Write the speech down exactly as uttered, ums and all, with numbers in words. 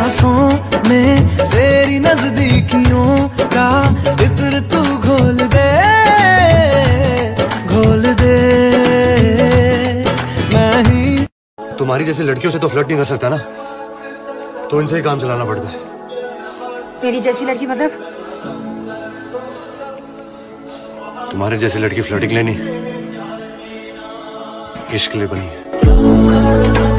सांसों में तेरी नजदीकियों का इत्र तू घोल दे, घोल दे मैं ही। तुम्हारी जैसी लड़कियों से तो फ्लर्ट नहीं कर सकता ना, तो इनसे ही काम चलाना पड़ता है। मेरी जैसी लड़की मतलब? तुम्हारे जैसी लड़की फ्लर्टिंग लेनी इश्क के लिए बनी है।